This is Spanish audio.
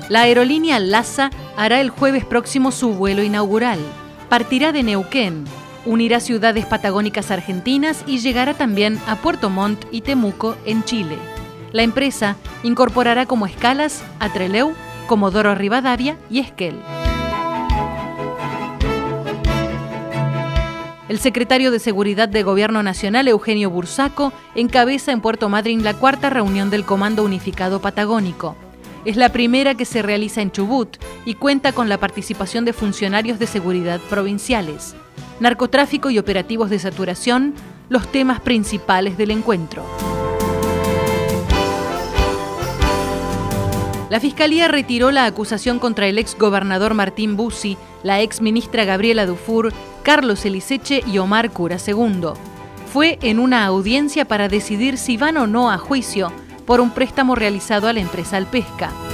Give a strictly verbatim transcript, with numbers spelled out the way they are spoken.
La aerolínea LASA hará el jueves próximo su vuelo inaugural. Partirá de Neuquén, unirá ciudades patagónicas argentinas y llegará también a Puerto Montt y Temuco, en Chile. La empresa incorporará como escalas a Trelew, Comodoro Rivadavia y Esquel. El secretario de Seguridad de Gobierno Nacional, Eugenio Bursaco, encabeza en Puerto Madryn la cuarta reunión del Comando Unificado Patagónico. Es la primera que se realiza en Chubut y cuenta con la participación de funcionarios de seguridad provinciales. Narcotráfico y operativos de saturación, los temas principales del encuentro. La Fiscalía retiró la acusación contra el ex gobernador Martín Bussi, la ex ministra Gabriela Dufour, Carlos Eliseche y Omar Cura segundo. Fue en una audiencia para decidir si van o no a juicio por un préstamo realizado a la empresa Alpesca.